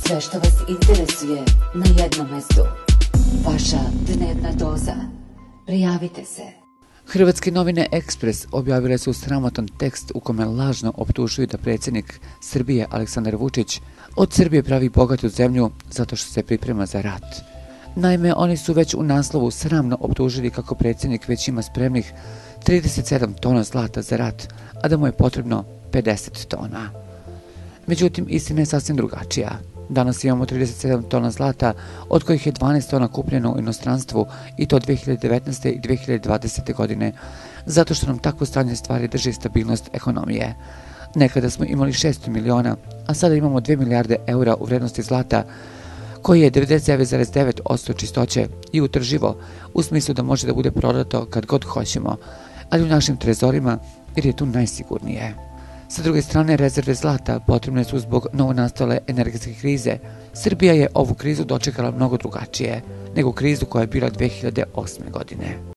Sve što vas interesuje na jednom mestu. Vaša dnevna doza. Prijavite se. Hrvatske novine Ekspres objavile su sramotan tekst u kome lažno optužuju da predsjednik Srbije Aleksandar Vučić od Srbije pravi bogatu zemlju zato što se priprema za rat. Naime, oni su već u naslovu sramno optužili kako predsjednik već ima spremnih 37 tona zlata za rat, a da mu je potrebno 50 tona. Međutim, istina je sasvim drugačija. Danas imamo 37 tona zlata, od kojih je 12 tona kupljeno u inostranstvu i to 2019. i 2020. godine, zato što nam takvo stanje stvari drži stabilnost ekonomije. Nekada smo imali 600 miliona, a sada imamo 2 milijarde eura u vrednosti zlata, koji je 99,9% čistoće i utrživo, u smislu da može da bude prodato kad god hoćemo, ali u našim trezorima jer je tu najsigurnije. Sa druge strane, rezerve zlata potrebne su zbog novonastale energetske krize. Srbija je ovu krizu dočekala mnogo drugačije nego krizu koja je bila 2008. godine.